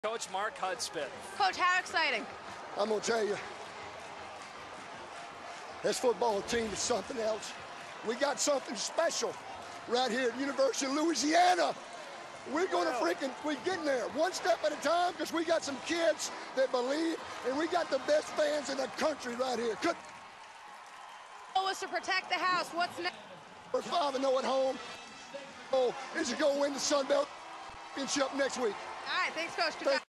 Coach Mark Hudspeth. Coach, how exciting? I'm going to tell you, this football team is something else. We got something special right here at University of Louisiana. We're going to we're getting there one step at a time because we got some kids that believe, and we got the best fans in the country right here. The goal was to protect the house. What's next? We're 5-0 at home. Oh, is to go win the Sun Belt Championship next week. All right, thanks, Coach.